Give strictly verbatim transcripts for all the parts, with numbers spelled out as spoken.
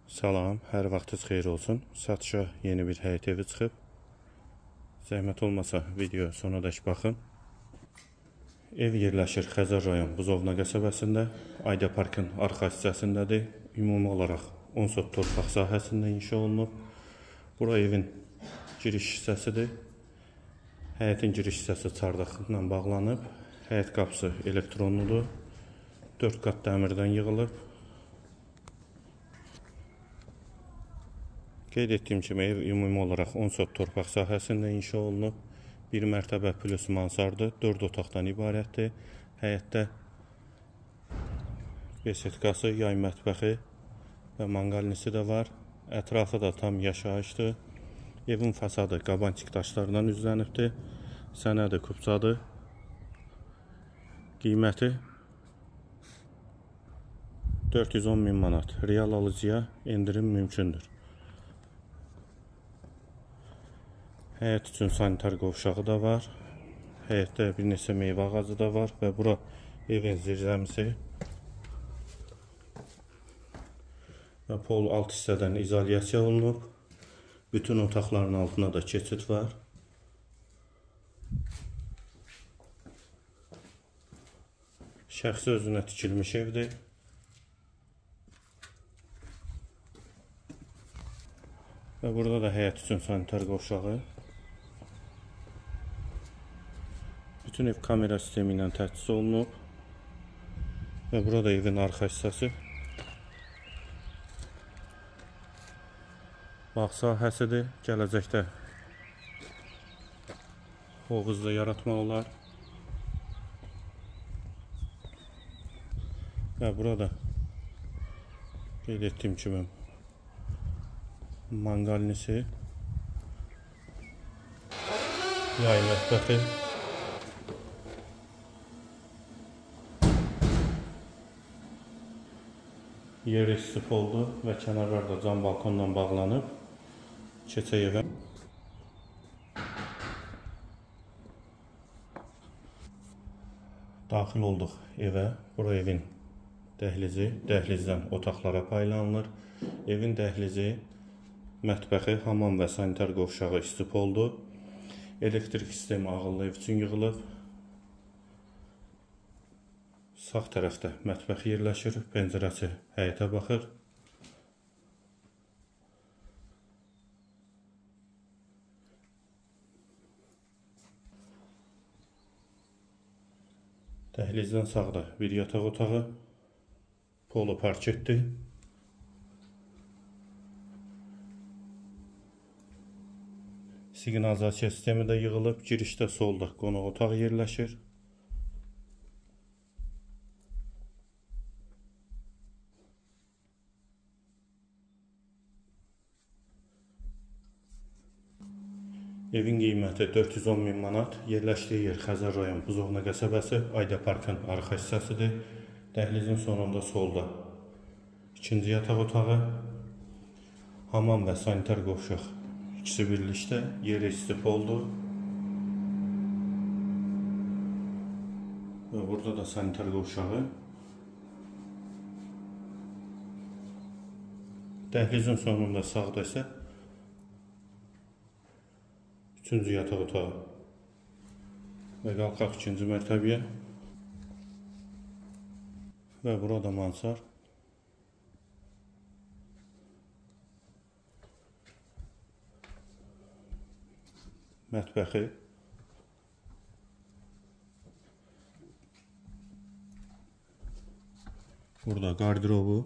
Salam, hər vaxtınız xeyir olsun. Satışa yeni bir həyət evi çıxıb. Zəhmət olmasa video sonadək baxın. Ev yerləşir Xəzər rayon Buzovna qəsəbəsində, Ayda Parkın arxa hissəsindədir. Ümumi olaraq on sot torpaq sahəsində inşa olunub. Bura evin giriş hissəsidir. Həyətin giriş hissəsi çardaqla bağlanıb. Həyət qapısı elektronludur. dörd qat dəmirdən yığılıb. Qeyd etdiyim kimi ev ümumi olaraq on sot torpaq sahəsində inşa olunub. Bir mərtəbə plus mansardı, dörd otaqdan ibarətdir. Həyətdə besetkası, yay mətbəxi və manqalnisi də var. Ətrafı da tam yaşayışdır. Evin fasadı qabançik daşlardan üzlənibdir. Sənədi kupçadır. Qiyməti dörd yüz on min manat. Real alıcıya endirim mümkündür. Həyət üçün sanitar qovşağı da var. Həyətdə bir neçə meyvə ağacı da var və bura evin zirzəmisi və pol alt hissədən izolyasiya olunub. Bütün otaqların altına da keçid var. Şəxsi özünə tikilmiş evdir. Və burada da həyət üçün sanitar qovşağı. Bütün ev kamera sistemi ilə təchiz olunub. Və burada evin arxa hissəsi. Bağ sahəsidir. Gələcəkdə hovuzda yaratmaq olar. Və burada qeyd etdiyim kimi manqalnisi, yay mətbəxi, yeri istif oldu və kənarlar da cam balkondan bağlanıb. Keçək evə. Daxil olduq evə. Bura evin dəhlizi, dəhlizdən otaqlara paylanılır. Evin dəhlizi, mətbəxi, hamam və sanitar qovşağı istif oldu. Elektrik sistemi ağıllı ev üçün yığılıb. Sağ tərəfdə mətbəx yerləşir, pəncərəsi həyətə baxır. Dəhlizdən sağda bir yataq otağı, polo parketdir. Siqnalizasiya sistemi də yığılıb. Girişdə solda qonaq otağı yerləşir. Evin qiyməti dörd yüz on min manat. Yerləşdiyi yer Xəzər rayon Buzovna qəsəbəsi, Ayda Parkın arxa hissəsidir. Dəhlizin sonunda solda ikinci yataq otağı, hamam və sanitar qovşaq ikisi birlikdə, yeri istif oldu. Və burada da sanitar qovşağı. Dəhlizin sonunda sağda isə üçüncü yataq otağı. Və qalxaq ikinci mərtəbəyə. Və burada mansar. Mətbəxi. Burada qardirobu.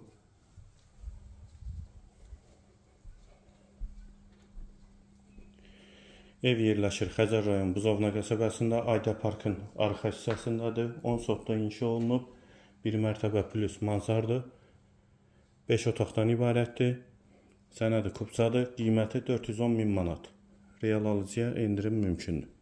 Ev yerləşir Xəzər rayon Buzovna qəsəbəsində, Ayda Parkın arxa hissəsindədir. on sotda inşa olunub. Bir mərtəbə plus mansardır. beş otaqdan ibarətdir. Sənədi kupçadır. Qiyməti dörd yüz on min manat. Real alıcıya endirim mümkündür.